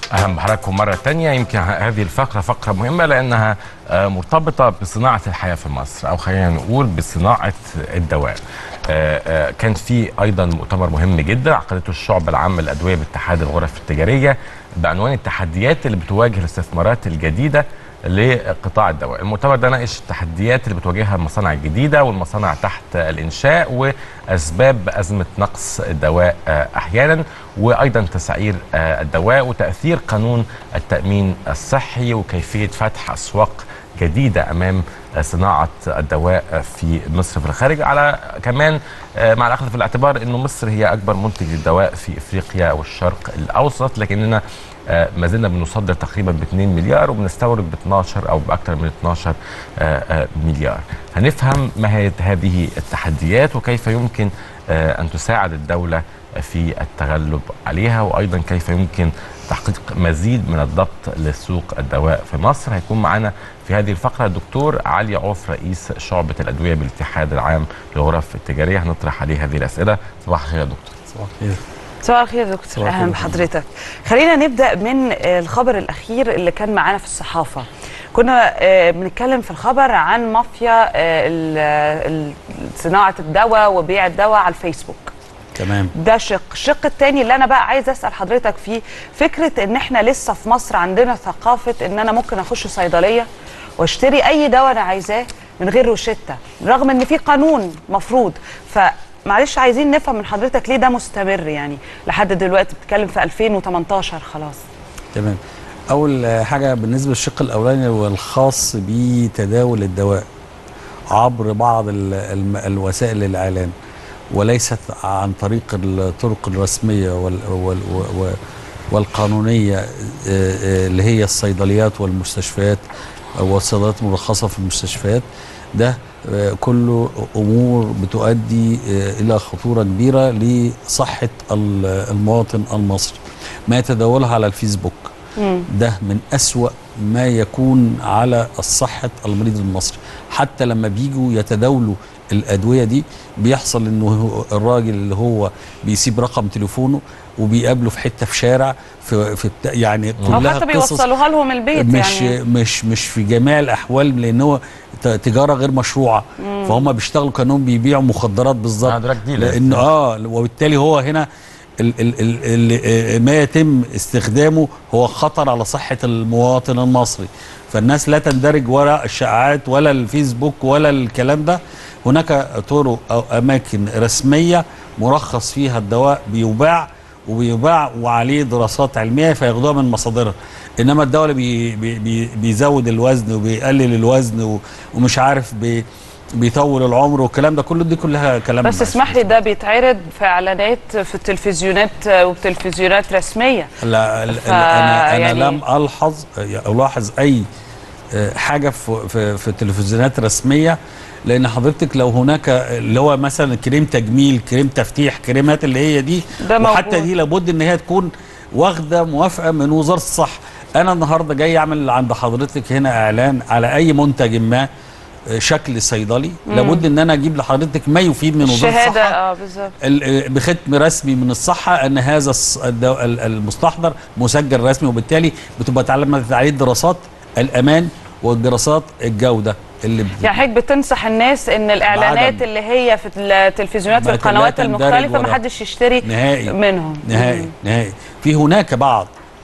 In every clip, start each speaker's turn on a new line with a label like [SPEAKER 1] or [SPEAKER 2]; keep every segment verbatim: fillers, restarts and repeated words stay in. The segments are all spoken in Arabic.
[SPEAKER 1] أهلا بحضراتكم مرة تانية. يمكن هذه الفقرة فقرة مهمة لأنها مرتبطة بصناعة الحياة في مصر، أو خلينا نقول بصناعة الدواء. كان في أيضا مؤتمر مهم جدا عقدته الشعبة العامة للأدوية باتحاد الغرف التجارية بعنوان التحديات اللي بتواجه الاستثمارات الجديدة لقطاع الدواء. المؤتمر ده ناقش التحديات اللي بتواجهها المصانع الجديدة والمصانع تحت الإنشاء وأسباب أزمة نقص الدواء أحيانا، وأيضا تسعير الدواء وتأثير قانون التأمين الصحي وكيفية فتح أسواق جديدة أمام صناعة الدواء في مصر في الخارج، على كمان مع الأخذ في الاعتبار أنه مصر هي أكبر منتج للدواء في إفريقيا والشرق الأوسط، لكننا ما زلنا بنصدر تقريبا ب اثنين مليار وبنستورد ب اثناشر او باكثر من اثناشر مليار. هنفهم ما هي هذه التحديات وكيف يمكن ان تساعد الدوله في التغلب عليها، وايضا كيف يمكن تحقيق مزيد من الضبط لسوق الدواء في مصر. هيكون معنا في هذه الفقره الدكتور علي عوف رئيس شعبة الادويه بالاتحاد العام للغرف التجاريه، هنطرح عليه هذه الاسئله. صباح الخير يا دكتور.
[SPEAKER 2] صباح الخير.
[SPEAKER 3] صباح الخير يا دكتور، اهلا بحضرتك. خلينا نبدا من الخبر الاخير اللي كان معانا في الصحافه. كنا بنتكلم في الخبر عن مافيا صناعه الدواء وبيع الدواء على الفيسبوك.
[SPEAKER 2] تمام.
[SPEAKER 3] ده شق، الشق الثاني اللي انا بقى عايز اسال حضرتك فيه، فكره ان احنا لسه في مصر عندنا ثقافه ان انا ممكن اخش صيدليه واشتري اي دواء انا عايزاه من غير روشته، رغم ان في قانون مفروض. ف معلش عايزين نفهم من حضرتك ليه ده مستمر يعني لحد دلوقتي؟ بتتكلم في ألفين وتمنتاشر خلاص.
[SPEAKER 2] تمام. اول حاجه بالنسبه للشق الاولاني والخاص بتداول الدواء عبر بعض الوسائل الاعلام وليست عن طريق الطرق الرسميه والقانونيه اللي هي الصيدليات والمستشفيات والصيدليات المرخصه في المستشفيات، ده كله امور بتؤدي الى خطوره كبيره لصحه المواطن المصري. ما يتداولها على الفيسبوك ده من أسوأ ما يكون على صحه المريض المصري. حتى لما بيجوا يتداولوا الادويه دي بيحصل انه الراجل اللي هو بيسيب رقم تليفونه وبيقابله في حته في شارع في, في يعني
[SPEAKER 3] كلها حتى بيوصلوها لهم البيت،
[SPEAKER 2] مش
[SPEAKER 3] يعني
[SPEAKER 2] مش مش في جميع الاحوال، لان هو تجاره غير مشروعه. مم. فهم بيشتغلوا كانهم بيبيعوا مخدرات بالظبط، لانه اه وبالتالي هو هنا ال ال ال ال ما يتم استخدامه هو خطر على صحه المواطن المصري. فالناس لا تندرج وراء الشائعات ولا الفيسبوك ولا الكلام ده. هناك طرق او اماكن رسميه مرخص فيها الدواء بيباع وبيباع وعليه دراسات علميه فياخدوها من مصادرها. انما الدواء بي بي بيزود الوزن وبيقلل الوزن ومش عارف بي بيطول العمر والكلام ده كله، دي كلها كلام.
[SPEAKER 3] بس اسمح لي، ده بيتعرض في اعلانات في التلفزيونات وبتلفزيونات رسميه.
[SPEAKER 2] لا انا انا يعني لم الحظ الاحظ اي حاجه في في, في تلفزيونات رسميه، لان حضرتك لو هناك اللي هو مثلا كريم تجميل، كريم تفتيح، كريمات اللي هي دي، وحتى دي لابد ان هي تكون واخده موافقه من وزاره الصحه. انا النهارده جاي اعمل عند حضرتك هنا اعلان على اي منتج ما شكل صيدلي، مم. لابد ان انا اجيب لحضرتك ما يفيد من وزاره الصحه،
[SPEAKER 3] الشهاده اه بالظبط،
[SPEAKER 2] بختم رسمي من الصحه ان هذا المستحضر مسجل رسمي، وبالتالي بتبقى اتعلمت عليه دراسات الامان والدراسات الجوده اللي بت...
[SPEAKER 3] يعني حضرتك بتنصح الناس ان الاعلانات اللي هي في التلفزيونات في القنوات المختلفه ما حدش يشتري
[SPEAKER 2] نهائي
[SPEAKER 3] منهم
[SPEAKER 2] نهائي مم. نهائي. في هناك بعض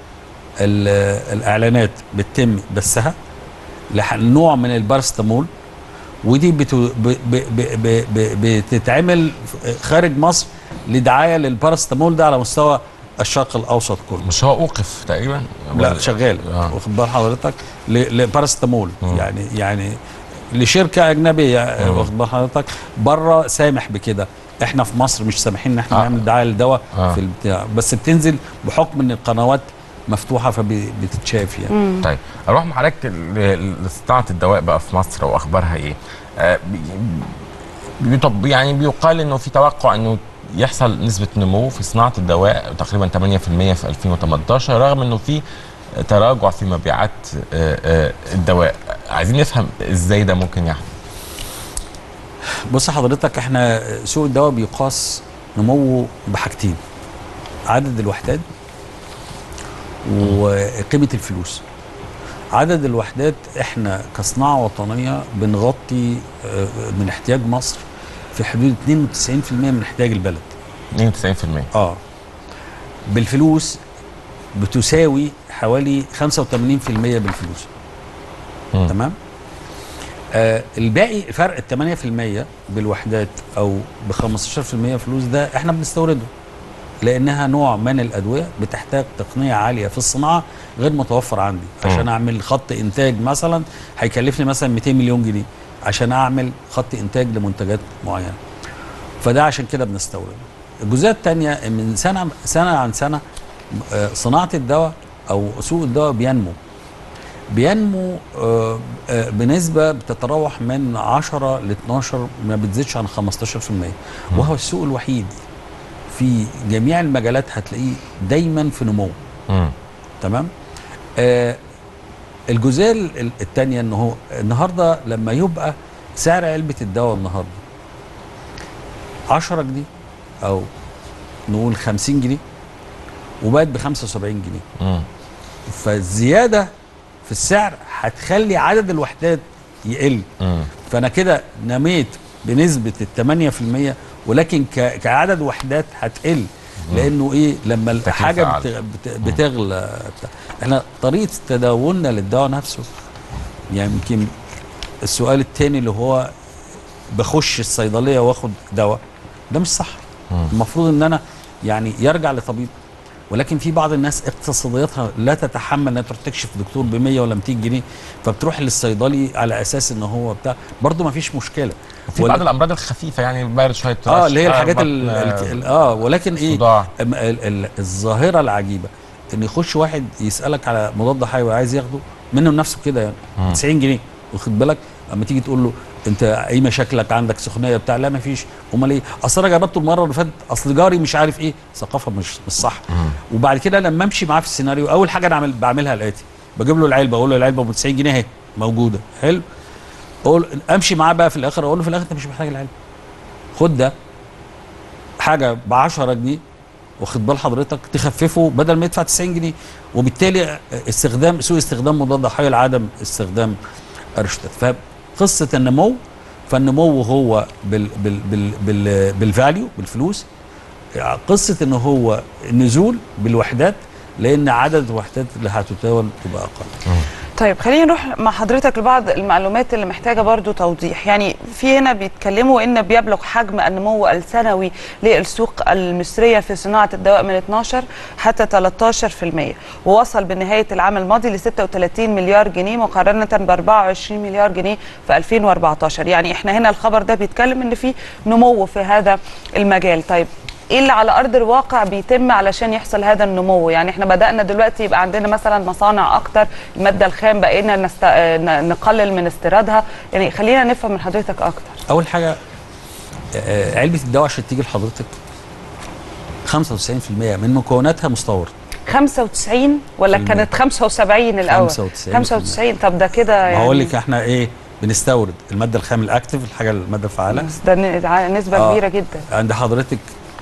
[SPEAKER 2] الاعلانات بتتم بثها لنوع من البارستامول، ودي بتو... ب... ب... ب... ب... بتتعمل خارج مصر لدعايه للبارستامول ده على مستوى الشرق الاوسط كله.
[SPEAKER 1] مش هو اوقف تقريبا؟
[SPEAKER 2] لا شغال. آه. واخد بال حضرتك لبارستامول، يعني يعني لشركه اجنبيه، واخد بال حضرتك، بره سامح بكده. احنا في مصر مش سامحين ان احنا آه. نعمل دعايه للدواء آه. في البتاع، بس بتنزل بحكم ان القنوات مفتوحه فبتتشاف يعني.
[SPEAKER 1] مم. طيب اروح مع حضرتك لصناعه الدواء بقى في مصر واخبارها ايه؟ آه بي يعني بيقال انه في توقع انه يحصل نسبه نمو في صناعه الدواء تقريبا ثمانية في المية في ألفين وثمانية عشر، رغم انه في تراجع في مبيعات الدواء. عايزين نفهم ازاي ده ممكن يحصل.
[SPEAKER 2] بص حضرتك، احنا سوق الدواء بيقاس نموه بحاجتين: عدد الوحدات وقيمه الفلوس. عدد الوحدات احنا كصناعه وطنيه بنغطي من احتياج مصر في حدود اتنين وتسعين في المية من احتياج البلد.
[SPEAKER 1] اتنين وتسعين في المية
[SPEAKER 2] اه بالفلوس بتساوي حوالي خمسة وتمانين في المية بالفلوس. م. تمام. آه الباقي فرق ال تمانية في المية بالوحدات او ب خمستاشر في المية فلوس ده احنا بنستورده، لانها نوع من الادويه بتحتاج تقنيه عاليه في الصناعه غير متوفر عندي. م. عشان اعمل خط انتاج مثلا هيكلفني مثلا مئتين مليون جنيه عشان اعمل خط انتاج لمنتجات معينه. فده عشان كده بنستورده. الجزئيه الثانيه من سنه سنه عن سنه صناعه الدواء او سوق الدواء بينمو بينمو بنسبه بتتراوح من عشرة ل اتناشر، ما بتزيدش عن خمستاشر في المية، وهو السوق الوحيد في جميع المجالات هتلاقيه دايما في نمو. م. تمام. آه الجزئيه الثانيه ان هو النهارده لما يبقى سعر علبه الدواء النهارده عشرة جنيه او نقول خمسين جنيه وبقت ب خمسة وسبعين جنيه، م. فالزياده في السعر هتخلي عدد الوحدات يقل. م. فانا كده نميت بنسبه ال تمانية في المية، ولكن كعدد وحدات هتقل. لانه ايه لما الحاجه بتغلى. احنا طريقه تداولنا للدواء نفسه، يعني يمكن السؤال الثاني اللي هو بخش الصيدليه واخد دواء، ده مش صح. المفروض ان انا يعني يرجع لطبيب، ولكن في بعض الناس اقتصادياتها لا تتحمل انها تروح تكشف دكتور ب مية ولا مئتين جنيه، فبتروح للصيدلي على اساس ان هو بتاع، برضه ما فيش مشكله.
[SPEAKER 1] في بعض الامراض الخفيفه يعني بارد شويه
[SPEAKER 2] اه اللي هي الحاجات ال ال اه ولكن ايه ال ال الظاهره العجيبه ان يخش واحد يسالك على مضاد حيوي عايز ياخده منه نفسه كده يعني تسعين جنيه، واخد بالك؟ اما تيجي تقول له انت ايه مشاكلك، عندك سخونيه بتاع، لا ما فيش. امال ايه؟ اصل انا جربته المره اللي فاتت، اصل جاري مش عارف ايه. ثقافه مش مش صح. مم. وبعد كده لما امشي معاه في السيناريو، اول حاجه انا بعملها الاتي، بجيب له العلبه، اقول له العلبه ب تسعين جنيه اهي موجوده، حلو. اقول امشي معاه بقى في الاخر، اقول له في الاخر انت مش محتاج العلبه، خد ده حاجه ب عشرة جنيه، واخد بال حضرتك، تخففه بدل ما يدفع تسعين جنيه. وبالتالي استخدام سوء استخدام مضاد حيوي لعدم استخدام ارشادات. فقصه النمو، فالنمو هو بال بال بال بال بالفاليو بالفلوس. قصه ان هو النزول بالوحدات، لان عدد الوحدات اللي هتتداول تبقى اقل.
[SPEAKER 3] طيب خلينا نروح مع حضرتك لبعض المعلومات اللي محتاجه برضو توضيح. يعني في هنا بيتكلموا ان بيبلغ حجم النمو السنوي للسوق المصريه في صناعه الدواء من اتناشر حتى تلتاشر في المية، ووصل بنهايه العام الماضي ل ستة وتلاتين مليار جنيه مقارنه ب اربعة وعشرين مليار جنيه في الفين واربعتاشر. يعني احنا هنا الخبر ده بيتكلم ان في نمو في هذا المجال. طيب ايه اللي على ارض الواقع بيتم علشان يحصل هذا النمو؟ يعني احنا بدانا دلوقتي يبقى عندنا مثلا مصانع اكتر، الماده الخام بقينا نست... نقلل من استيرادها. يعني خلينا نفهم من حضرتك اكتر.
[SPEAKER 2] اول حاجه علبه الدواء عشان تيجي لحضرتك خمسة وتسعين في المية من مكوناتها مستورد.
[SPEAKER 3] خمسة وتسعين ولا كانت خمسة وسبعين الاول؟
[SPEAKER 2] خمسة وتسعين
[SPEAKER 3] خمسة وتسعين. طب ده كده يعني
[SPEAKER 2] هقول لك احنا ايه بنستورد الماده الخام الاكتف، الحاجه الماده الفعاله،
[SPEAKER 3] ده نسبه آه كبيره جدا.
[SPEAKER 2] عند حضرتك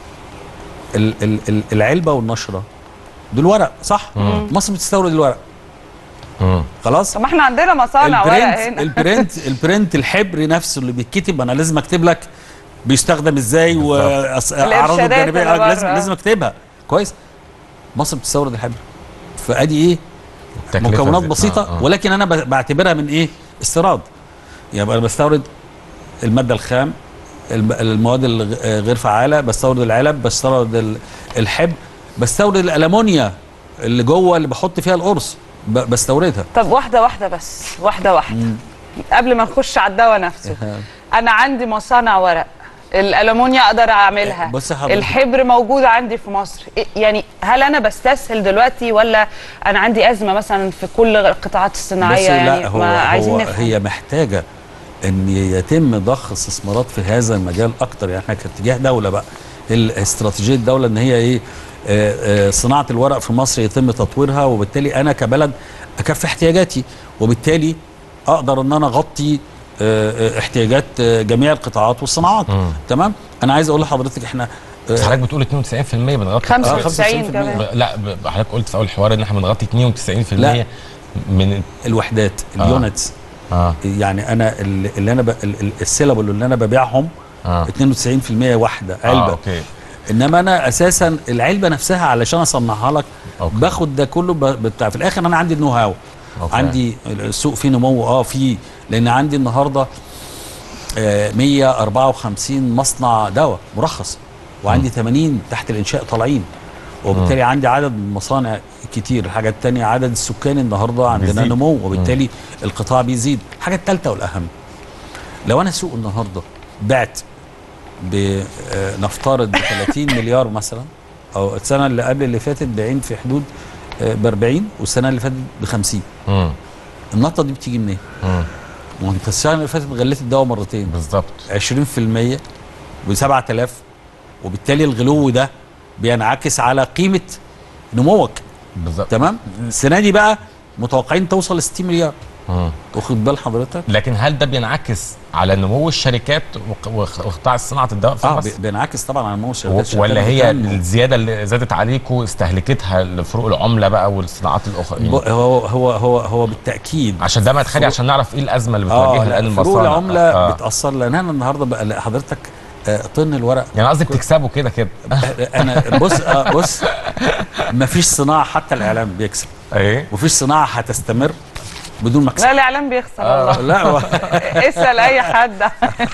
[SPEAKER 2] ال ال العلبه والنشره دول ورق، صح؟ مم. مصر بتستورد الورق.
[SPEAKER 1] مم.
[SPEAKER 2] خلاص؟
[SPEAKER 3] طب ما احنا عندنا مصانع ورق هنا.
[SPEAKER 2] البرنت البرنت الحبر نفسه اللي بيتكتب، انا لازم اكتب لك بيستخدم ازاي واعراضه الجانبيه، لازم لازم اكتبها كويس. مصر بتستورد الحبر، فادي ايه؟ مكونات بسيطه. آه آه. ولكن انا بعتبرها من ايه؟ استيراد. يبقى انا بستورد الماده الخام، المواد الغير فعاله، بستورد العلب، بستورد الحب، بستورد الالومنيا اللي جوه اللي بحط فيها القرص بستوردها.
[SPEAKER 3] طب واحده واحده بس، واحده واحده مم. قبل ما نخش على الدواء نفسه. انا عندي مصانع ورق، الالومنيا اقدر اعملها، الحبر موجود عندي في مصر. يعني هل انا بستسهل دلوقتي ولا انا عندي ازمه مثلا في كل القطاعات الصناعيه؟ يعني
[SPEAKER 2] لا، هو, ما عايزين هو نفهم. هي محتاجه ان يتم ضخ استثمارات في هذا المجال اكتر. يعني احنا كاتجاه دوله بقى، استراتيجيه الدوله ان هي ايه؟ آآ آآ صناعه الورق في مصر يتم تطويرها، وبالتالي انا كبلد اكفي احتياجاتي، وبالتالي اقدر ان انا اغطي احتياجات جميع القطاعات والصناعات. م. تمام. انا عايز اقول لحضرتك احنا
[SPEAKER 1] بس حضرتك بتقول اتنين وتسعين في المية بنغطي
[SPEAKER 3] خمسة وتسعين كمان.
[SPEAKER 1] لا حضرتك قلت في اول الحوار ان احنا بنغطي اتنين وتسعين في المية من
[SPEAKER 2] الوحدات اليونتس.
[SPEAKER 1] آه.
[SPEAKER 2] يعني انا اللي انا السيلابل اللي انا ببيعهم آه. اتنين وتسعين في المية واحده علبه.
[SPEAKER 1] آه. أوكي.
[SPEAKER 2] انما انا اساسا العلبه نفسها علشان اصنعها لك أوكي. باخد ده كله بتاع في الاخر انا عندي النو هاو. عندي السوق فيه نمو اه فيه، لان عندي النهارده آه مية واربعة وخمسين مصنع دواء مرخص، وعندي م. ثمانين تحت الانشاء طالعين، وبالتالي م. عندي عدد مصانع كتير. الحاجه الثانيه عدد السكان النهارده عندنا بيزيد. نمو، وبالتالي م. القطاع بيزيد. الحاجه الثالثه والاهم، لو انا سوق النهارده بعت بنفترض ب ثلاثين مليار مثلا، او السنه اللي قبل اللي فاتت بايعين في حدود ب أربعين، والسنه اللي فاتت ب خمسين. امم النقطه دي بتيجي منين؟ امم ما انت السنه اللي فاتت غليت الدواء مرتين
[SPEAKER 1] بالظبط
[SPEAKER 2] عشرين في المية ب سبعة آلاف، وبالتالي الغلو ده بينعكس على قيمه نموك.
[SPEAKER 1] بالظبط.
[SPEAKER 2] تمام. السنه دي بقى متوقعين توصل ل ستين مليار. امم واخد بال حضرتك؟
[SPEAKER 1] لكن هل ده بينعكس على نمو الشركات وقطاع صناعه الدواء في
[SPEAKER 2] اه
[SPEAKER 1] مصر؟
[SPEAKER 2] بينعكس طبعا على نمو الشركات.
[SPEAKER 1] ولا هي الزياده اللي زادت عليكم استهلكتها لفروق العمله بقى والصناعات الاخرى؟
[SPEAKER 2] هو هو هو هو بالتاكيد،
[SPEAKER 1] عشان ده مدخلي عشان نعرف ايه الازمه اللي بتواجهها الان المصانع.
[SPEAKER 2] فروق العمله آه. بتاثر، لان انا النهارده بقى حضرتك آه طن الورق،
[SPEAKER 1] يعني قصدك تكسبوا كده كده.
[SPEAKER 2] انا بص آه بص مفيش صناعه حتى الاعلام بيكسب.
[SPEAKER 1] ايه
[SPEAKER 2] مفيش صناعه هتستمر بدون مكسب.
[SPEAKER 3] لا الاعلام بيخسر والله.
[SPEAKER 2] آه. لا و...
[SPEAKER 3] اسال اي حد.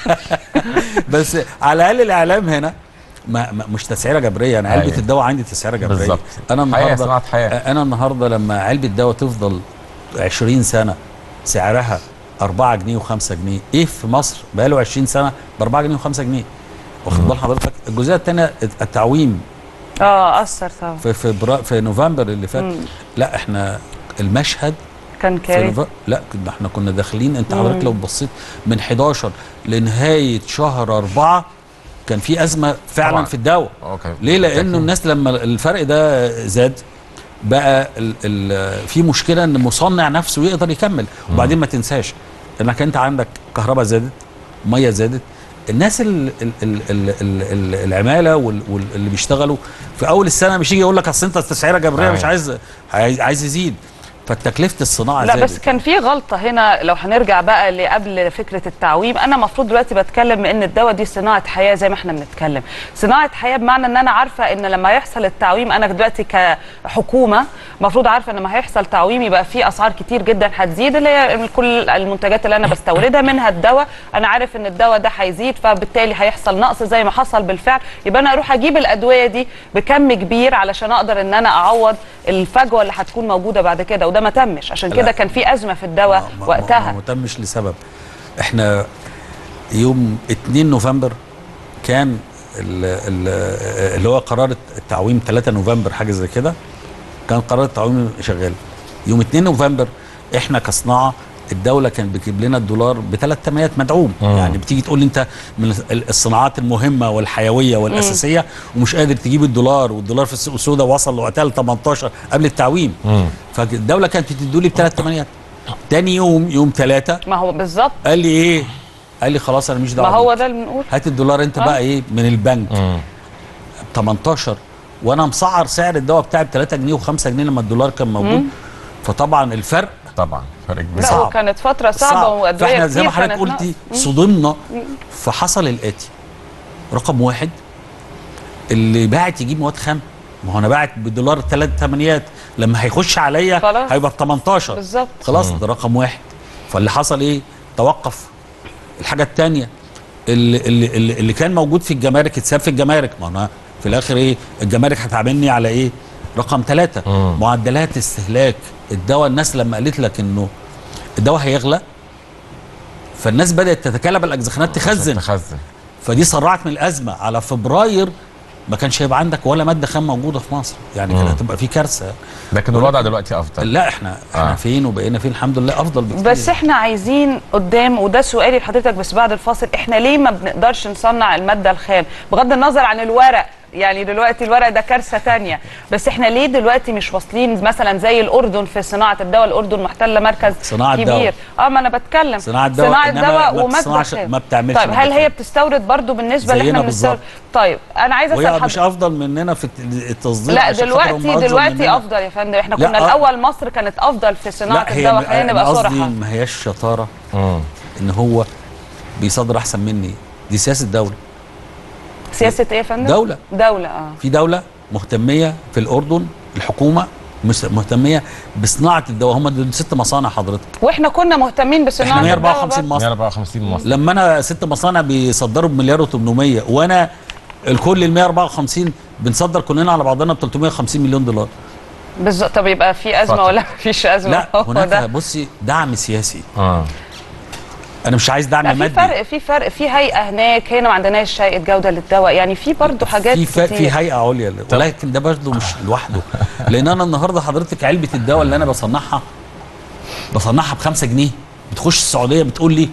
[SPEAKER 2] بس على الاقل الاعلام هنا ما ما مش تسعيره جبريه. انا علبه الدواء عندي تسعيره جبريه
[SPEAKER 1] بالظبط.
[SPEAKER 2] انا النهارده
[SPEAKER 1] حياة.
[SPEAKER 2] انا النهارده لما علبه الدواء تفضل عشرين سنه سعرها أربعة جنيه وخمسة جنيه، ايه في مصر بقاله عشرين سنه ب أربعة جنيه وخمسة جنيه. واخد بال حضرتك؟ الجزئيه الثانيه التعويم
[SPEAKER 3] اه اثر طبعا
[SPEAKER 2] في في, برا في نوفمبر اللي فات. مم. لا احنا المشهد
[SPEAKER 3] كان كارثي.
[SPEAKER 2] لا احنا كنا داخلين، انت حضرتك لو بصيت من حداشر لنهايه شهر أربعة كان في ازمه فعلا طبعا في الدواء.
[SPEAKER 1] أوكي.
[SPEAKER 2] ليه؟ لانه الناس لما الفرق ده زاد بقى ال ال في مشكله ان المصنع نفسه يقدر يكمل. مم. وبعدين ما تنساش انك انت عندك كهرباء زادت، ميه زادت، الناس ال ال ال ال ال العماله واللي بيشتغلوا في اول السنه مش يجي يقول لك اصل انت تسعيره جبريه مش عايز عايز يزيد، فتكلفه الصناعه
[SPEAKER 3] لا
[SPEAKER 2] زادت.
[SPEAKER 3] بس كان في غلطه هنا. لو هنرجع بقى لقبل فكره التعويم، انا المفروض دلوقتي بتكلم ان الدواء دي صناعه حياه زي ما احنا بنتكلم. صناعه حياه بمعنى ان انا عارفه ان لما يحصل التعويم، انا دلوقتي كحكومه المفروض عارفه ان لما هيحصل تعويم يبقى في اسعار كتير جدا هتزيد، اللي هي كل المنتجات اللي انا بستوردها منها الدواء. انا عارف ان الدواء ده هيزيد، فبالتالي هيحصل نقص زي ما حصل بالفعل. يبقى انا اروح اجيب الادويه دي بكم كبير علشان اقدر ان انا اعوض الفجوه اللي هتكون موجوده بعد كده، وده ما تمش. عشان كده كان في ازمه في الدواء وقتها.
[SPEAKER 2] ما, ما تمش لسبب، احنا يوم اتنين نوفمبر كان اللي هو قرار التعويم تلاتة نوفمبر حاجه زي كده، كان قرار التعويم شغال. يوم اتنين نوفمبر احنا كصناعه الدوله كانت بتجيب لنا الدولار بثلاث تمانيات مدعوم. مم. يعني بتيجي تقول لي انت من الصناعات المهمه والحيويه والاساسيه مم. ومش قادر تجيب الدولار، والدولار في السوق السوداء وصل وقتها ل تمنتاشر قبل التعويم. مم. فالدوله كانت بتدوا لي بثلاث تمانيات. تاني يوم يوم ثلاثة
[SPEAKER 3] ما هو بالظبط
[SPEAKER 2] قال لي ايه؟ قال لي خلاص انا مش دعوه.
[SPEAKER 3] ما هو ده اللي بنقول،
[SPEAKER 2] هات الدولار انت آه. بقى ايه من البنك ب تمنتاشر، وانا مسعر سعر الدواء بتاعي ب تلاتة جنيه وخمسة جنيه لما الدولار كان موجود. مم. فطبعا الفرق
[SPEAKER 1] طبعا فرق كبير.
[SPEAKER 3] لا وكانت فتره صعبه وادويه كتير.
[SPEAKER 2] فاحنا زي ما حضرتك قلتي صدمنا. فحصل الاتي: رقم واحد، اللي باعت يجيب مواد خام. ما هو انا باعت بالدولار ثلاث تمانيات، لما هيخش عليا هيبقى ب تمنتاشر
[SPEAKER 3] بالظبط.
[SPEAKER 2] خلاص ده رقم واحد. فاللي حصل ايه؟ توقف. الحاجه الثانيه اللي, اللي, اللي كان موجود في الجمارك اتساب في الجمارك. ما انا في الاخر ايه؟ الجمارك هتعاملني على ايه؟ رقم ثلاثة، معدلات استهلاك الدواء. الناس لما قالت لك انه الدواء هيغلى، فالناس بدات تتكلم الاجزخانات تخزن
[SPEAKER 1] تخزن
[SPEAKER 2] فدي سرعت من الازمه. على فبراير ما كانش هيبقى عندك ولا ماده خام موجوده في مصر، يعني كانت هتبقى في كارثه.
[SPEAKER 1] لكن الوضع دلوقتي افضل.
[SPEAKER 2] لا احنا احنا آه. فين وبقينا فين؟ الحمد لله افضل بكتير.
[SPEAKER 3] بس احنا عايزين قدام، وده سؤالي لحضرتك بس بعد الفاصل، احنا ليه ما بنقدرش نصنع الماده الخام بغض النظر عن الورق يعني دلوقتي الورق ده كارثه ثانيه. بس احنا ليه دلوقتي مش واصلين مثلا زي الاردن في صناعه الدواء؟ الاردن محتله مركز
[SPEAKER 2] صناعة
[SPEAKER 3] كبير
[SPEAKER 2] دواء.
[SPEAKER 3] اه ما انا بتكلم
[SPEAKER 2] صناعه دواء,
[SPEAKER 3] صناعه دواء ومادة
[SPEAKER 2] ما بتعملش.
[SPEAKER 3] طيب هل هي بتستورد برضو بالنسبه اللي احنا بنستورد؟ طيب انا عايزه اسال حضرتك،
[SPEAKER 2] مش افضل مننا في التصدير؟
[SPEAKER 3] لا دلوقتي دلوقتي افضل يا فندم. احنا كنا الاول مصر كانت افضل في صناعه الدواء، خلينا نبقى صراحه.
[SPEAKER 2] ما هياش شطاره ان هو بيصدر احسن مني، دي سياسه دوله.
[SPEAKER 3] سياسه ايه يا فندم؟
[SPEAKER 2] دوله
[SPEAKER 3] دوله اه
[SPEAKER 2] في دوله مهتميه في الاردن، الحكومه مهتميه بصناعه الدواء. هم دول ست مصانع حضرتك،
[SPEAKER 3] واحنا كنا مهتمين بصناعه
[SPEAKER 2] الدواء. احنا مية وأربعة وخمسين مصنع،
[SPEAKER 1] مية وأربعة وخمسين مصنع.
[SPEAKER 2] لما انا ست مصانع بيصدروا بمليار وثمانمية، وانا الكل ال مية وأربعة وخمسين بنصدر كلنا على بعضنا ب ثلاثمية وخمسين مليون دولار
[SPEAKER 3] بالظبط. طب يبقى في ازمه ولا مفيش ازمه؟
[SPEAKER 2] لا هناك بصي دعم سياسي.
[SPEAKER 1] اه
[SPEAKER 2] انا مش عايز دعم مادي.
[SPEAKER 3] في فرق في فرق في هيئه هناك، هنا ما عندناش هيئه جوده للدواء، يعني في برضه حاجات
[SPEAKER 2] في
[SPEAKER 3] كتير.
[SPEAKER 2] في هيئه عليا، ولكن ده برضه مش لوحده. لان انا النهارده حضرتك علبه الدواء اللي انا بصنعها بصنعها بخمسة جنيه، بتخش السعوديه بتقول لي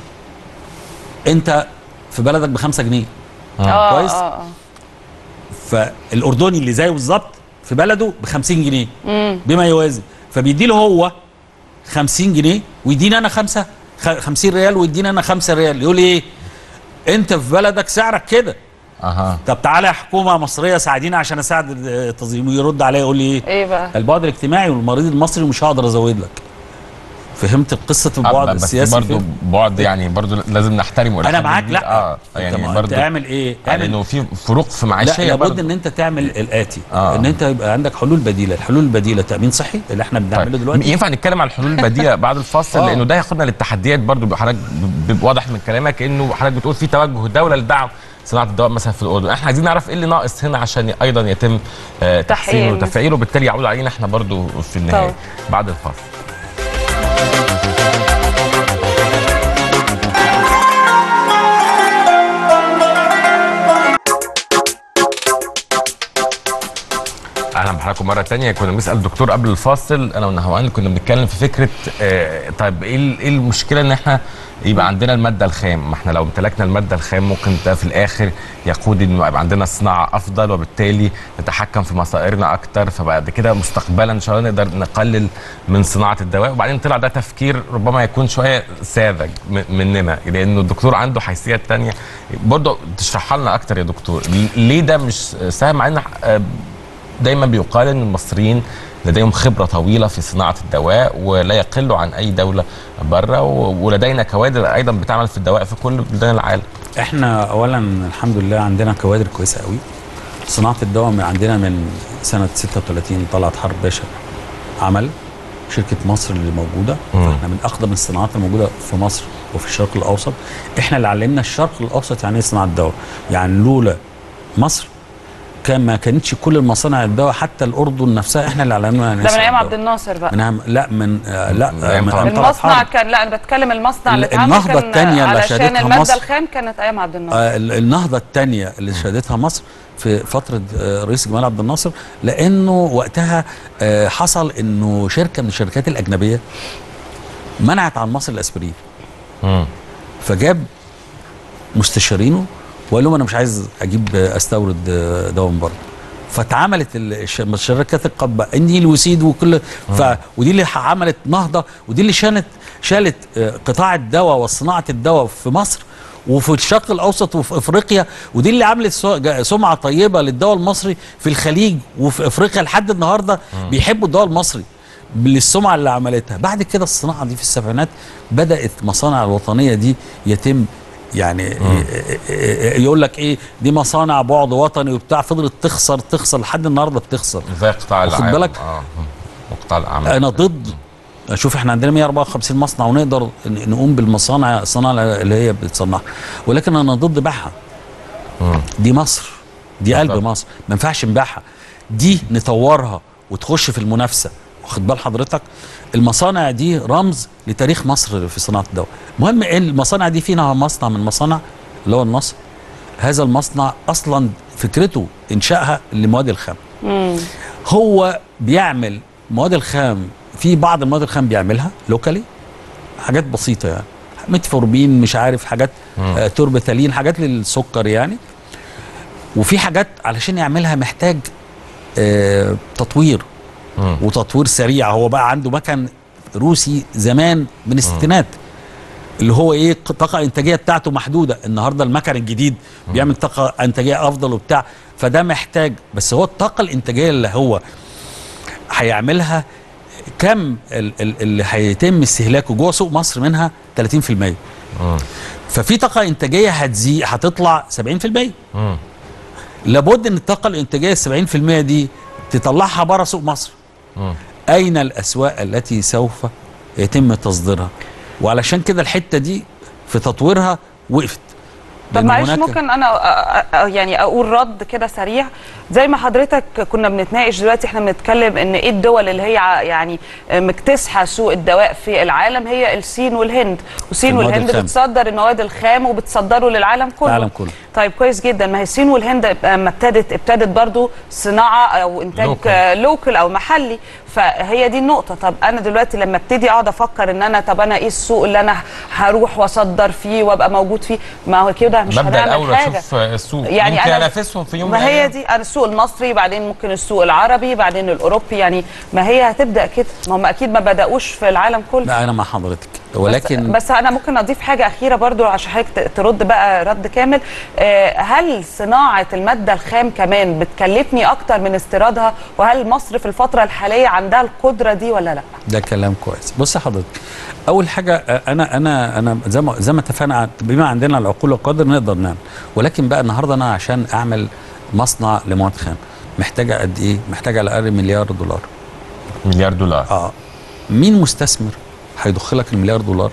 [SPEAKER 2] انت في بلدك بخمسة جنيه.
[SPEAKER 3] اه
[SPEAKER 2] كويس.
[SPEAKER 3] اه اه
[SPEAKER 2] فالاردني اللي زيه بالظبط في بلده ب خمسين جنيه بما يوازي، فبيدي له هو خمسين جنيه ويديني انا خمسة خمسين ريال، ويديني انا خمسة ريال. يقول لي ايه انت في بلدك سعرك كده.
[SPEAKER 1] اها
[SPEAKER 2] طب تعالى يا حكومه مصريه ساعدينا عشان اساعد التنظيم. يرد عليا يقول لي ايه؟
[SPEAKER 3] ايه بقى؟
[SPEAKER 2] البعد الاجتماعي والمريض المصري ومش هقدر ازود لك. فهمت قصه البعد السياسي؟
[SPEAKER 1] برضه بعد يعني برضه لازم نحترمه.
[SPEAKER 2] انا معاك. لا
[SPEAKER 1] اه يعني برضه
[SPEAKER 2] تعمل ايه؟
[SPEAKER 1] اعمل انه في فروق في معيشيه.
[SPEAKER 2] لا لابد ان انت تعمل الاتي
[SPEAKER 1] آه.
[SPEAKER 2] ان انت يبقى عندك حلول بديله. الحلول البديله تامين صحي اللي احنا بنعمله
[SPEAKER 1] طيب.
[SPEAKER 2] دلوقتي.
[SPEAKER 1] ينفع نتكلم عن الحلول البديله بعد الفاصل؟
[SPEAKER 2] آه.
[SPEAKER 1] لانه ده ياخدنا للتحديات برضه. حضرتك واضح من كلامك انه حضرتك بتقول في توجه الدوله لدعم صناعه الدواء مثلا في الاردن. احنا عايزين نعرف ايه اللي ناقص هنا عشان ايضا يتم آه تحسينه وتفعيله، وبالتالي يعود علينا احنا برضه في النهايه. طبعا. بعد الفاصل. اهلا بحضراتكم مره ثانيه. كنا بنسال الدكتور قبل الفاصل انا ونهوان، كنا بنتكلم في فكره آه طيب ايه ايه المشكله ان احنا يبقى عندنا الماده الخام؟ ما احنا لو امتلكنا الماده الخام ممكن ده في الاخر يقود انه يبقى عندنا صناعه افضل، وبالتالي نتحكم في مصائرنا اكتر، فبعد كده مستقبلا ان شاء الله نقدر نقلل من صناعه الدواء. وبعدين طلع ده تفكير ربما يكون شويه ساذج مننا، لانه الدكتور عنده حيثيات ثانيه. برضه تشرحها لنا اكتر يا دكتور، ليه ده مش سهل؟ مع ان دايما بيقال ان المصريين لديهم خبره طويله في صناعه الدواء ولا يقلوا عن اي دوله بره، ولدينا كوادر ايضا بتعمل في الدواء في كل بلدان العالم.
[SPEAKER 2] احنا اولا الحمد لله عندنا كوادر كويسه قوي. صناعه الدواء عندنا من سنه ستة وثلاثين طلعت حرب باشا عمل شركه مصر اللي موجوده. احنا من اقدم الصناعات الموجوده في مصر وفي الشرق الاوسط. احنا اللي علمنا الشرق الاوسط يعني ايه صناعه الدواء. يعني لولا مصر كان ما كانتش كل المصانع الدواء حتى الاردن نفسها احنا اللي علمنا.
[SPEAKER 3] ده من ايام عبد الناصر بقى.
[SPEAKER 2] من لا من آه لا
[SPEAKER 1] من
[SPEAKER 3] المصنع كان لا انا بتكلم المصنع اللي اتعمل
[SPEAKER 2] النهضه الثانيه اللي شهدتها مصر.
[SPEAKER 3] الماده الخام كانت ايام عبد الناصر.
[SPEAKER 2] آه النهضه الثانيه اللي شهدتها مصر في فتره آه رئيس جمال عبد الناصر، لانه وقتها آه حصل انه شركه من الشركات الاجنبيه منعت عن مصر الاسبرين.
[SPEAKER 1] امم
[SPEAKER 2] فجاب مستشارينه وقال لهم انا مش عايز اجيب استورد دواء من بره. فاتعملت الشركات القابه النيل وسيد وكل ف ودي اللي عملت نهضه، ودي اللي شانت شالت قطاع الدواء وصناعه الدواء في مصر وفي الشرق الاوسط وفي افريقيا، ودي اللي عملت سمعه طيبه للدواء المصري في الخليج وفي افريقيا. لحد النهارده بيحبوا الدواء المصري للسمعه اللي عملتها. بعد كده الصناعه دي في السبعينات بدات مصانع الوطنيه دي يتم يعني مم. يقول لك ايه دي مصانع بعد وطني وبتاع، فضلت تخسر تخسر لحد النهارده بتخسر
[SPEAKER 1] زي قطاع الاعمال.
[SPEAKER 2] خد بالك
[SPEAKER 1] اه قطاع الاعمال.
[SPEAKER 2] انا ضد. شوف احنا عندنا مية وأربعة وخمسين مصنع ونقدر نقوم بالمصانع الصناعه اللي هي بتصنعها، ولكن انا ضد بيعها. دي مصر، دي قلب مصر، ما ينفعش نبيعها. دي نطورها وتخش في المنافسه. واخد بال حضرتك؟ المصانع دي رمز لتاريخ مصر في صناعه الدواء. المهم المصانع دي فينا مصنع من المصانع اللي هو النصر. هذا المصنع اصلا فكرته انشائها للمواد الخام.
[SPEAKER 3] مم.
[SPEAKER 2] هو بيعمل مواد الخام، في بعض المواد الخام بيعملها لوكالي، حاجات بسيطه يعني ميتفورمين مش عارف حاجات آه توربتالين، حاجات للسكر يعني. وفي حاجات علشان يعملها محتاج آه تطوير م. وتطوير سريع. هو بقى عنده مكن روسي زمان من الستينات اللي هو ايه الطاقه الانتاجيه بتاعته محدوده. النهارده المكن الجديد بيعمل طاقه انتاجيه افضل وبتاع، فده محتاج. بس هو الطاقه الانتاجيه اللي هو هيعملها كم اللي هيتم استهلاكه جوه سوق مصر منها ثلاثين في المية. م. ففي طاقه انتاجيه هتزيد هتطلع سبعين في المية. م. لابد ان الطاقه الانتاجيه ال سبعين في المية دي تطلعها بره سوق مصر. م. اين الاسواق التي سوف يتم تصديرها؟ وعلشان كده الحته دي في تطويرها وقفت.
[SPEAKER 3] طب معلش ممكن انا يعني اقول رد كده سريع زي ما حضرتك كنا بنتناقش دلوقتي. احنا بنتكلم ان ايه الدول اللي هي يعني مكتسحه سوق الدواء في العالم هي الصين والهند، والصين والهند الخام. بتصدر المواد الخام وبتصدره للعالم كله.
[SPEAKER 2] العالم كله.
[SPEAKER 3] طيب كويس جدا. ما هي الصين والهند لما ابتدت ابتدت برضو صناعه او انتاج لوكال, لوكال او محلي، فهي دي النقطه. طب انا دلوقتي لما ابتدي اقعد افكر ان انا طب انا ايه السوق اللي انا هروح واصدر فيه وابقى موجود فيه، ما هو كده مش هنعمل حاجه.
[SPEAKER 1] اشوف السوق
[SPEAKER 3] يعني
[SPEAKER 1] يمكن انافسهم في يوم من
[SPEAKER 3] الايام. ما هي دي انا السوق المصري، بعدين ممكن السوق العربي، بعدين الاوروبي، يعني ما هي هتبدا كده. ما هم اكيد ما بداوش في العالم كله.
[SPEAKER 2] لا انا مع حضرتك، ولكن
[SPEAKER 3] بس, بس انا ممكن اضيف حاجه اخيره برضو عشان حضرتك ترد بقى رد كامل. آه هل صناعه الماده الخام كمان بتكلفني اكتر من استيرادها؟ وهل مصر في الفتره الحاليه عندها القدره دي ولا لا؟
[SPEAKER 2] ده كلام كويس. بص حضرتك، اول حاجه انا انا انا زي ما زي ما اتفقنا بما عندنا العقول والقدر نقدر نعمل، ولكن بقى النهارده انا عشان اعمل مصنع لمواد خام محتاجه قد ايه؟ محتاجه على الاقل مليار دولار.
[SPEAKER 1] مليار دولار.
[SPEAKER 2] اه مين مستثمر هيضخ لك المليار دولار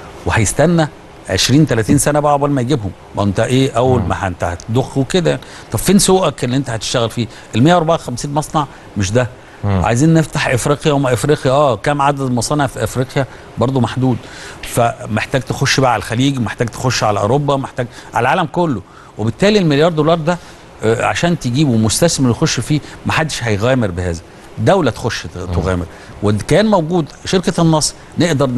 [SPEAKER 2] وهيستنى عشرين ثلاثين سنه بقى قبل ما يجيبهم؟ ما انت ايه اول ما انت هتضخ وكده. طب فين سوقك اللي انت هتشتغل فيه؟ ال مية وأربعة وخمسين مصنع مش ده. مم. عايزين نفتح افريقيا، وما افريقيا اه كم عدد المصانع في افريقيا برضو محدود. فمحتاج تخش بقى على الخليج، محتاج تخش على اوروبا، محتاج على العالم كله. وبالتالي المليار دولار ده آه عشان تجيبه مستثمر يخش فيه ما حدش هيغامر بهذا. دوله تخش تغامر، وكان موجود شركه النصر نقدر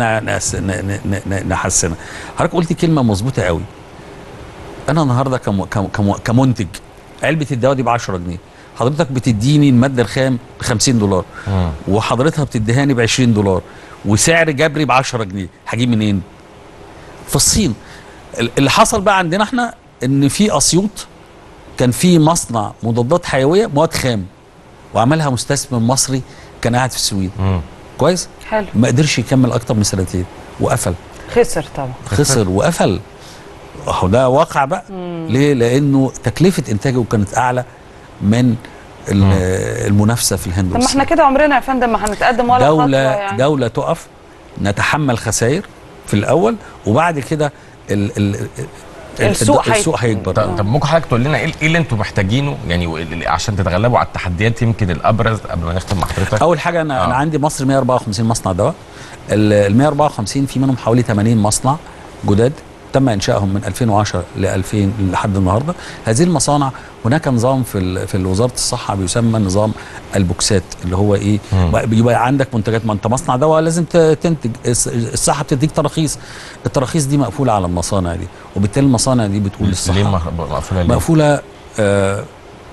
[SPEAKER 2] نحسنها. حضرتك قلتي كلمه مظبوطه قوي. انا النهارده كم كم كمنتج علبه الدواء دي ب عشرة جنيه، حضرتك بتديني الماده الخام ب خمسين دولار، مم. وحضرتها بتديهاني ب عشرين دولار، وسعر جبري ب عشرة جنيه. هجيب منين؟ في الصين. اللي حصل بقى عندنا احنا ان في اسيوط كان في مصنع مضادات حيويه مواد خام، وعملها مستثمر مصري كان قاعد في السويد. مم. كويس؟
[SPEAKER 3] حلو.
[SPEAKER 2] ما قدرش يكمل اكتر من سنتين وقفل.
[SPEAKER 3] خسر طبعا.
[SPEAKER 2] خسر وقفل. اهو ده واقع بقى. مم. ليه؟ لانه تكلفه انتاجه كانت اعلى من المنافسه في الهند.
[SPEAKER 3] طب ما احنا كده عمرنا يا فندم ما هنتقدم ولا
[SPEAKER 2] دولة
[SPEAKER 3] خطوه يعني.
[SPEAKER 2] دوله تقف، نتحمل خسائر في الاول، وبعد كده ال ال
[SPEAKER 3] السوق
[SPEAKER 2] السوق هيكبر.
[SPEAKER 1] طب ممكن حضرتك تقول لنا ايه اللي انتم محتاجينه يعني عشان تتغلبوا على التحديات يمكن الابرز قبل ما نختم مع حضرتك؟
[SPEAKER 2] اول حاجه انا آه. انا عندي مصر مية وأربعة وخمسين مصنع دواء. ال مية وأربعة وخمسين في منهم حوالي ثمانين مصنع جداد تم انشائهم من ألفين وعشرة ل ألفين لحد النهارده. هذه المصانع هناك نظام في في وزاره الصحه بيسمى نظام البوكسات، اللي هو ايه؟ بيبقى عندك منتجات، ما انت مصنع دواء لازم تنتج. الصحه بتديك تراخيص، التراخيص دي مقفوله على المصانع دي، وبالتالي المصانع دي بتقول للصحه
[SPEAKER 1] ليه مقفوله؟ ليه؟
[SPEAKER 2] مقفوله آه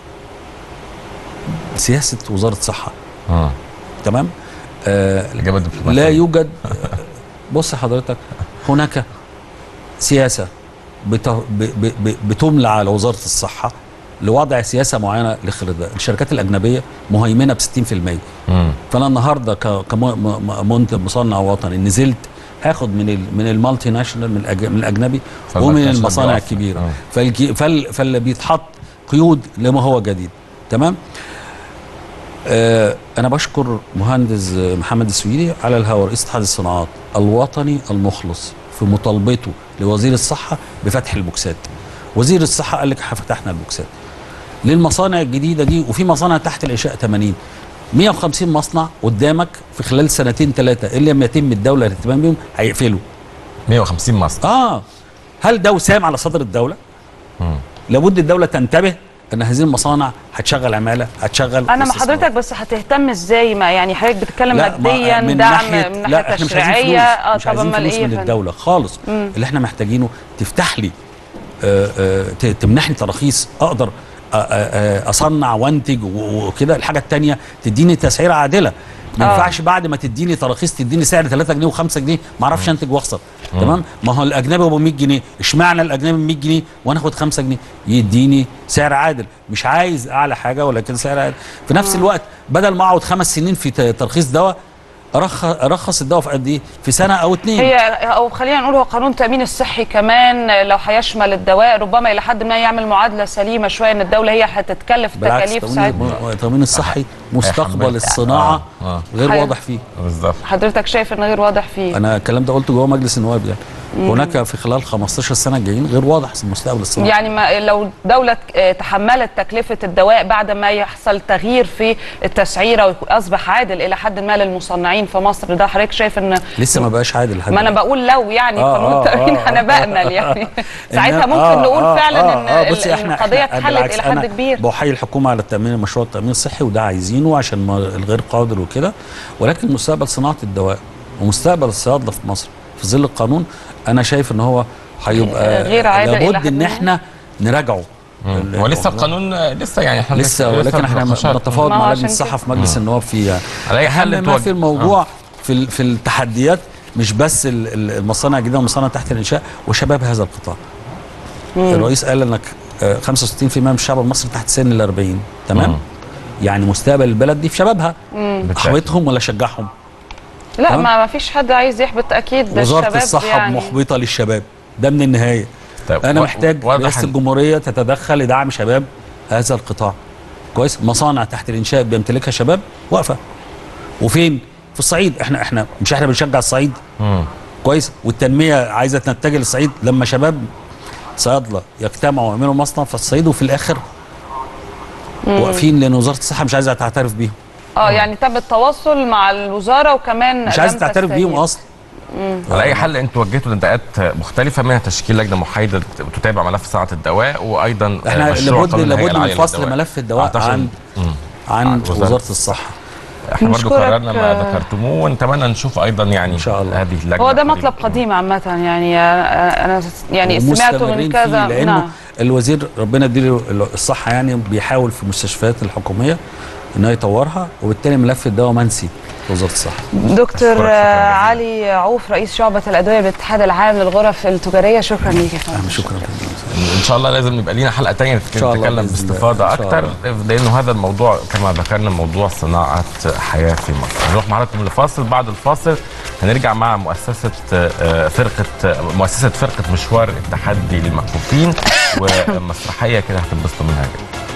[SPEAKER 2] سياسه وزاره الصحه. اه تمام. آه لا يوجد. بص حضرتك، هناك سياسه بتملى على وزاره الصحه لوضع سياسه معينه لخلال ده. الشركات الاجنبيه مهيمنه ب ستين في المية. مم. فانا النهارده كمنتج مصنع وطني نزلت هاخد من ال من المالتي ناشونال من, من الاجنبي ومن المصانع الكبيره. فال فاللي بيتحط قيود لما هو جديد. تمام. آه انا بشكر مهندس محمد السويدي على الهواء، رئيس اتحاد الصناعات الوطني المخلص في مطالبته لوزير الصحه بفتح البوكسات. وزير الصحه قال لك فتحنا البوكسات للمصانع الجديده دي، وفي مصانع تحت الانشاء ثمانين مية وخمسين مصنع قدامك في خلال سنتين ثلاثه اللي لم يتم الدوله الاهتمام بهم هيقفلوا.
[SPEAKER 1] مية وخمسين مصنع.
[SPEAKER 2] اه هل ده وسام على صدر الدوله؟ مم. لابد الدوله تنتبه ان هذه المصانع هتشغل عماله، هتشغل.
[SPEAKER 3] انا مع حضرتك، بس هتهتم ازاي؟ ما يعني حضرتك بتتكلم ماديا،
[SPEAKER 2] من
[SPEAKER 3] دعم
[SPEAKER 2] ناحيه
[SPEAKER 3] من ناحيه تشريعيه.
[SPEAKER 2] اه مش عايزين فلوس من الدوله خالص. مم. اللي احنا محتاجينه تفتح لي آآ آآ تمنحني تراخيص اقدر اصنع وانتج وكده. الحاجه الثانيه تديني تسعيره عادله، ما ينفعش بعد ما تديني تراخيص تديني سعر ثلاثة جنيه وخمسة جنيه ما اعرفش انتج واخسر. تمام. ما هو الاجنبي ابو مية جنيه، اشمعنى الاجنبي ب مية جنيه وانا اخد خمسة جنيه؟ يديني سعر عادل، مش عايز اعلى حاجه ولكن سعر عادل. في نفس الوقت بدل ما اقعد خمس سنين في ترخيص دواء ارخص ارخص الدواء في قد ايه؟ في سنه او اتنين.
[SPEAKER 3] هي او خلينا نقول هو قانون التامين الصحي كمان لو هيشمل الدواء ربما الى حد ما يعمل معادله سليمه شويه، ان الدوله هي هتتكلف تكاليف ساعتها.
[SPEAKER 2] التامين الصحي مستقبل الصناعه آه. آه. غير واضح فيه.
[SPEAKER 1] بالظبط.
[SPEAKER 3] حضرتك شايف ان غير واضح فيه؟
[SPEAKER 2] انا الكلام ده قلته جوه مجلس النواب. يعني مم. هناك في خلال خمستاشر سنه الجايين غير واضح مستقبل الصناعه.
[SPEAKER 3] يعني ما لو دوله تحملت تكلفه الدواء بعد ما يحصل تغيير في التسعيره واصبح عادل الى حد ما للمصنعين في مصر، ده حضرتك شايف ان
[SPEAKER 2] لسه ما بقاش عادل لحد
[SPEAKER 3] ما انا بقول لو يعني
[SPEAKER 2] آه
[SPEAKER 3] قانون التامين آه انا بامل يعني ساعتها ممكن
[SPEAKER 2] آه
[SPEAKER 3] نقول
[SPEAKER 2] آه
[SPEAKER 3] فعلا
[SPEAKER 2] آه
[SPEAKER 3] ان
[SPEAKER 2] آه
[SPEAKER 3] القضيه اتحلت الى حد كبير.
[SPEAKER 2] بحيي الحكومه على التامين مشروع التامين الصحي وده عايزينه عشان الغير قادر وكده، ولكن مستقبل صناعه الدواء ومستقبل الصيادله في مصر في ظل القانون انا شايف ان هو هيبقى
[SPEAKER 3] غير عادل.
[SPEAKER 2] لابد ان احنا نراجعه.
[SPEAKER 1] هو لسه القانون لسه يعني احنا
[SPEAKER 2] لسه ولكن احنا بنتفاوض مع لجنه الصحه في مجلس النواب فيها.
[SPEAKER 1] على اي حل
[SPEAKER 2] ما في الموضوع آه. في في التحديات مش بس المصانع الجديده والمصانع تحت الانشاء وشباب هذا القطاع. مم. الرئيس قال انك خمسة وستين بالمئة من الشعب المصري تحت سن ال أربعين. تمام. مم. يعني مستقبل البلد دي في شبابها. احبطهم ولا اشجعهم؟
[SPEAKER 3] لا ما ما فيش حد عايز يحبط اكيد. ده
[SPEAKER 2] وزاره
[SPEAKER 3] الشباب
[SPEAKER 2] الصحه
[SPEAKER 3] يعني
[SPEAKER 2] محبطه للشباب، ده من النهايه. طيب انا محتاج رئاسه الجمهوريه تتدخل لدعم شباب هذا القطاع. كويس. مصانع تحت الانشاء بيمتلكها شباب واقفه. وفين؟ في الصعيد. احنا احنا مش احنا بنشجع الصعيد. مم. كويس. والتنميه عايزه تتجه للصعيد لما شباب صيادله يجتمعوا ويعملوا مصنع في الصعيد وفي الاخر مم. واقفين لان وزاره الصحه مش عايزه تعترف بيهم.
[SPEAKER 3] اه يعني تم التواصل مع الوزاره وكمان
[SPEAKER 2] مش عايزه تعترف بيهم اصلا.
[SPEAKER 1] على اي حل انتوا وجهتوا لنداءات مختلفه منها تشكيل لجنه محايده تتابع ملف صناعه الدواء وايضا
[SPEAKER 2] احنا لابد لابد من فصل ملف الدواء عن مم. عن وزاره, وزارة الصحه.
[SPEAKER 1] احنا برضو قررنا ما ذكرتموه ونتمنى نشوف ايضا يعني ان شاء الله هذه اللجنه.
[SPEAKER 3] هو ده مطلب قديم عامه يعني انا يعني سمعته من كذا.
[SPEAKER 2] لانه نعم. الوزير ربنا يديله الصحه يعني بيحاول في المستشفيات الحكوميه انه يطورها وبالتالي ملف الدواء منسي في وزاره الصحه.
[SPEAKER 3] دكتور علي عوف رئيس شعبه الادويه بالاتحاد العام للغرف التجاريه، شكرا ليك يا فندم.
[SPEAKER 2] شكرا.
[SPEAKER 1] ان شاء الله لازم يبقى لينا حلقه ثانيه نتكلم باستفاضه اكثر لانه هذا الموضوع كما ذكرنا موضوع صناعه حياه في مصر. نروح معكم لفاصل، بعد الفاصل هنرجع مع مؤسسه فرقه مؤسسه فرقه مشوار التحدي للمكفوفين ومسرحيه كده هتنبسطوا منها جدا.